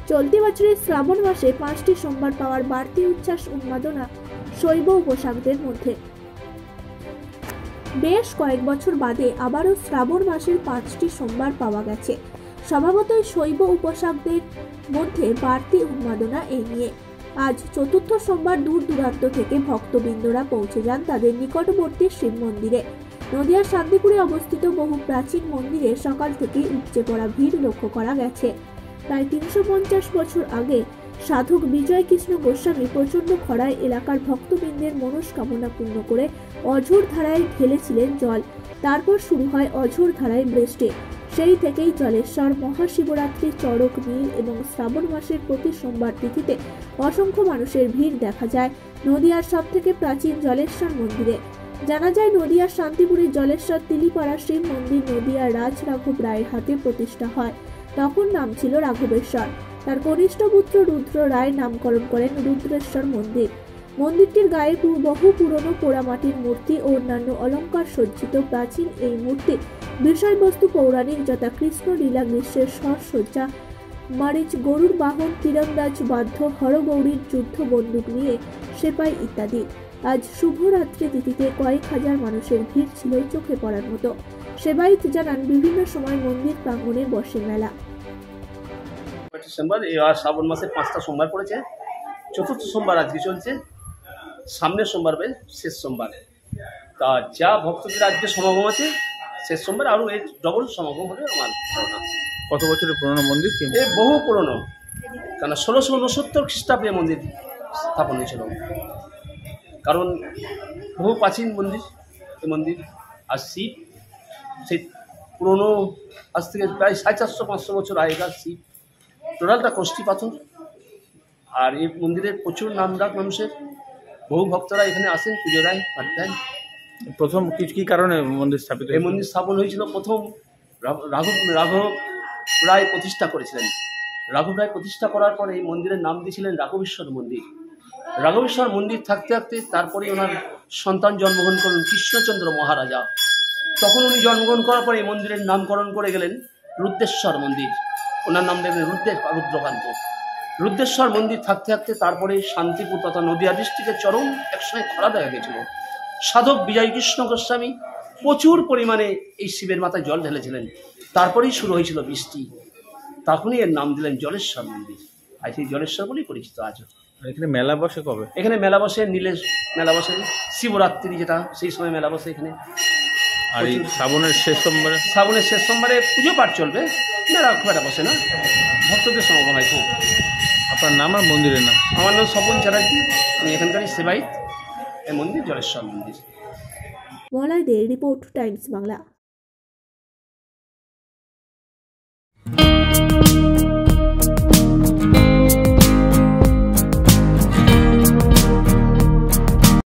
চলতি বছরের শ্রাবণ মাসে 5টি সোমবার পাওয়ার বাড়তি উচ্ছ্বাস উন্মাদনা শৈব উপাসকদের মধ্যে। বেশ কয়েক বছর বাদে আবারও শ্রাবণ মাসের 5টি সোমবার পাওয়া গেছে। স্বভাবতই শৈব উপাসকদের মধ্যে বাড়তি উন্মাদনা এই নিয়ে। আজ চতুর্থ সোমবার দূর দূরান্ত থেকে ভক্তবৃন্দরা পৌঁছে যান তাদের নিকটবর্তী শিব মন্দিরে। নদিয়ার শান্তিপুরে অবস্থিত বহু প্রাচীন মন্দিরে সকাল থেকেই উপচে পড়া ভিড় লক্ষ্য করা গেছে। প্রায় 350 বছর আগে সাধক বিজয় কৃষ্ণ গোস্বামী প্রচন্ড খরায় এলাকার ভক্তবৃন্দের মনস্কামনা পূর্ণ করে অঝোর ধারায় ঢেলেছিলেন জল। তারপর শুরু হয় অঝোর ধারায় বৃষ্টি। সেই থেকেই জলেশ্বর মহাশিবরাত্রি, চড়ক নীল এবং শ্রাবণ মাসের প্রতি সোমবার তিথিতে অসংখ্য মানুষের ভিড় দেখা যায় নদিয়ার সবথেকে প্রাচীন জলেশ্বর মন্দিরে। জানা যায় নদিয়ার শান্তিপুরের জলেশ্বর তিলিপাড়া শিব মন্দির নদিয়ার রাজ রাঘব রায়ের হাতে প্রতিষ্ঠা হয়। তখন নাম ছিল রাঘবেশ্বর। তার কনিষ্ঠ পুত্র রুদ্র রায় নামকরণ করেন রুদ্রেশ্বর মন্দির। মন্দিরটির গায়ে বহু পুরনো পোড়ামাটির মূর্তি ও অন্যান্য অলঙ্কার সজ্জিত প্রাচীন এই মূর্তি বিষয়বস্তু পৌরাণিক, যথা কৃষ্ণ লীলা, গ্রীষ্মের সজ্জা, মারিচ, গরুর বাহন, তীরন্দাজ বাদ্য, হরগৌরীর যুদ্ধ বন্দুক নিয়ে সেপাই ইত্যাদি। আজ শুভরাত্রি তিথিতে কয়েক হাজার মানুষের ভিড় ছিল চোখে পড়ার মতো। সেবাইত জানান বিভিন্ন সময় মন্দির প্রাঙ্গণে বসে মেলা। ডিসেম্বর শ্রাবণ মাসে 5টা সোমবার পড়েছে। চতুর্থ সোমবার আজকে চলছে, সামনের সোমবার শেষ সোমবার। তা যা ভক্তদের আজকে সমাগম আছে, শেষ সোমবার আরও এই ডবল সমাগম হবে আমার ধারণা। কত বছরের পুরনো মন্দির? এ বহু পুরনো, কেন 1669 খ্রিস্টাব্দে মন্দির স্থাপন হয়েছিল। কারণ বহু প্রাচীন মন্দির এই মন্দির। আর শিব সেই পুরনো, আজ থেকে প্রায় 450-500 বছর আগেকার শিব। টোটালটা কষ্টি পাথর। আর এই মন্দিরের প্রচুর নামডাক মানুষের, বহু ভক্তরা এখানে আসেন, পুজো দেয়, পাঠ দেন। প্রথম কি কারণে মন্দির স্থাপিত? এই মন্দির স্থাপন হয়েছিল প্রথম রাঘব রায় প্রতিষ্ঠা করেছিলেন। রাঘব রায় প্রতিষ্ঠা করার পরে এই মন্দিরের নাম দিয়েছিলেন রাঘবেশ্বর মন্দির। রাঘবেশ্বর মন্দির থাকতে থাকতে তারপরে ওনার সন্তান জন্মগ্রহণ করলেন কৃষ্ণচন্দ্র মহারাজা। তখন উনি জন্মগ্রহণ করার পরে এই মন্দিরের নামকরণ করে গেলেন রুদ্রেশ্বর মন্দির। ওনার নাম দেবেন রুদ্রকান্ত। রুদ্রেশ্বর মন্দির থাকতে থাকতে তারপরে শান্তিপুর তথা নদিয়া ডিস্ট্রিক্টের চরম একসময় খরা দেখা গেছিল। সাধক বিজয় কৃষ্ণ গোস্বামী প্রচুর পরিমাণে এই শিবের মাথায় জল ঢেলেছিলেন। তারপরেই শুরু হয়েছিল বৃষ্টি। তখনই এর নাম দিলেন জলেশ্বর মন্দির। আর সেই জলেশ্বর বলেই পরিচিত আজও। এখানে মেলা বসে কবে? এখানে মেলা বসে, নীলের মেলা বসে, শিবরাত্রি যেটা সেই সময় মেলা বসে এখানে। আর এই শ্রাবণের শেষ সোমবারে? শ্রাবণের শেষ সোমবারে পুজো পাঠ চলবে, মেলা খুব একটা বসে না, ভক্তদের সমাগম হয় খুব। আপনার নাম আর মন্দিরের নাম? আমার নাম স্বপন চ্যাটার্জি, আমি এখানকারই সেবাইত। এই মন্দির জলেশ্বর মন্দির। Malay Dey report, Times Bangla.